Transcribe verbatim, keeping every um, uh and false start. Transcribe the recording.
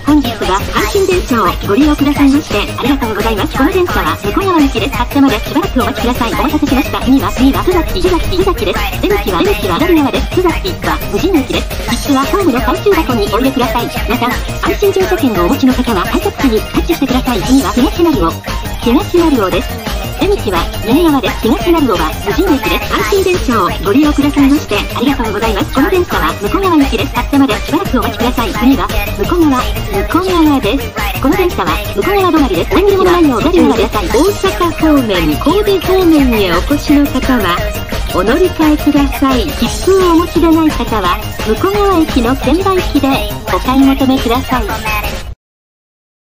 本日は阪神電車をご利用くださいましてありがとうございます。この電車は向川行きです。発車までしばらくお待ちください。お待たせしました。次は次は津崎津崎津崎です。出口は出口は左側です。津崎は無人駅です。切符はホームの回収箱にお入れください。また安心乗車券をお持ちの方は改札機にタッチしてください。次は東成尾東成尾です。出口は右側です。東成尾は無人駅です。阪神電車をご利用くださいましてありがとうございます。この電車は向川行きです。発車までしばらくお待ちください。次は向こう側向こう側です。この電車は向こう側止まりです。何にもないよう左側ください。大阪方面、神戸方面にお越しの方はお乗り換えください。切符をお持ちでない方は向こう側駅の券売機でお買い求めください。